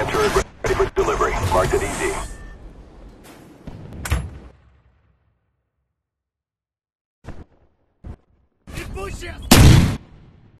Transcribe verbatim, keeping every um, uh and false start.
Command turret ready for delivery. Marked it easy. Push it!